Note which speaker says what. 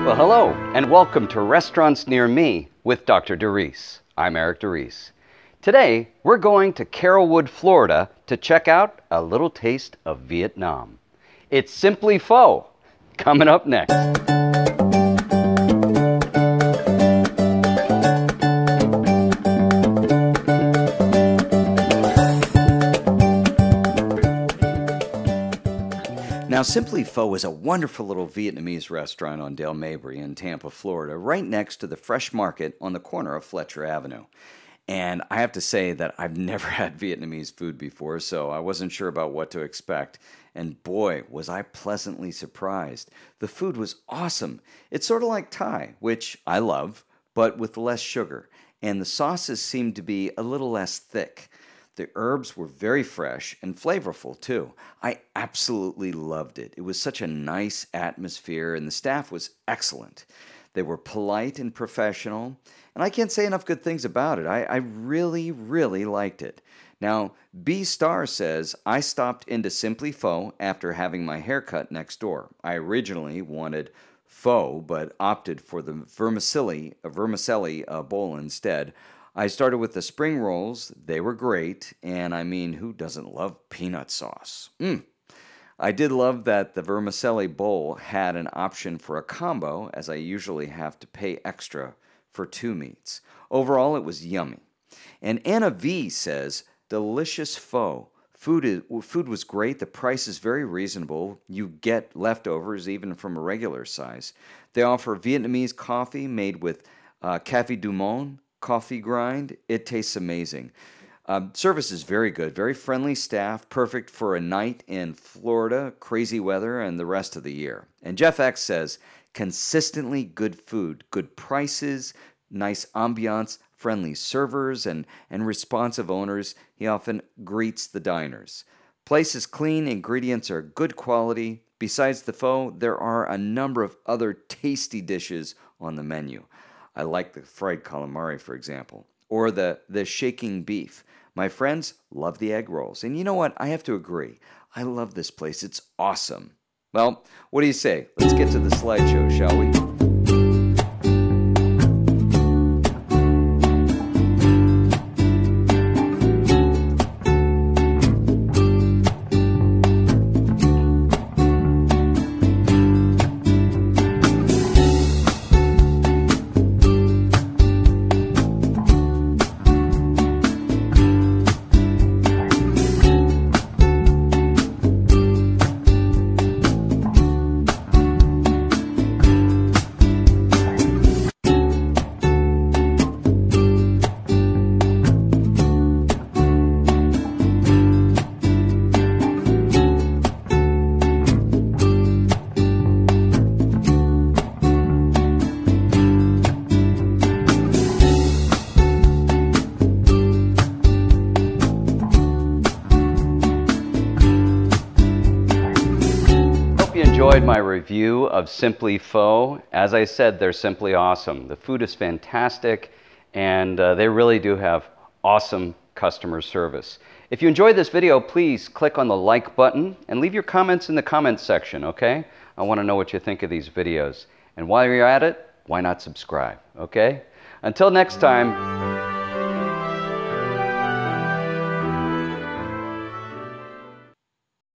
Speaker 1: Well, hello, and welcome to Restaurants Near Me with Dr. DeRise. I'm Eric DeRise. Today, we're going to Carrollwood, Florida to check out a little taste of Vietnam. It's Simply Pho, coming up next. Now, Simply Pho is a wonderful little Vietnamese restaurant on Dale Mabry in Tampa, Florida, right next to the Fresh Market on the corner of Fletcher Avenue. And I have to say that I've never had Vietnamese food before, so I wasn't sure about what to expect. And boy, was I pleasantly surprised. The food was awesome. It's sort of like Thai, which I love, but with less sugar. And the sauces seemed to be a little less thick. The herbs were very fresh and flavorful, too. I absolutely loved it. It was such a nice atmosphere, and the staff was excellent. They were polite and professional, and I can't say enough good things about it. I really, really liked it. Now, B Star says, I stopped into Simply Pho after having my haircut next door. I originally wanted pho, but opted for the vermicelli bowl instead. I started with the spring rolls. They were great, and I mean, who doesn't love peanut sauce? I did love that the vermicelli bowl had an option for a combo, as I usually have to pay extra for 2 meats. Overall, it was yummy. And Anna V says, delicious pho. Food was great. The price is very reasonable. You get leftovers even from a regular size. They offer Vietnamese coffee made with Café du Monde coffee grind. It tastes amazing. Service is very good, very friendly staff, perfect for a night in Florida, crazy weather, and the rest of the year. And Jeff X says, consistently good food, good prices, nice ambiance, friendly servers, and responsive owners. He often greets the diners. Place is clean, ingredients are good quality. Besides the pho, there are a number of other tasty dishes on the menu. I like the fried calamari, for example, or the shaking beef. My friends love the egg rolls. And you know what? I have to agree. I love this place. It's awesome. Well, what do you say? Let's get to the slideshow, shall we? Enjoyed my review of Simply Pho. As I said, they're simply awesome. The food is fantastic, and they really do have awesome customer service. If you enjoyed this video, please click on the like button and leave your comments in the comments section, okay? I want to know what you think of these videos. And while you're at it, why not subscribe, okay? Until next time,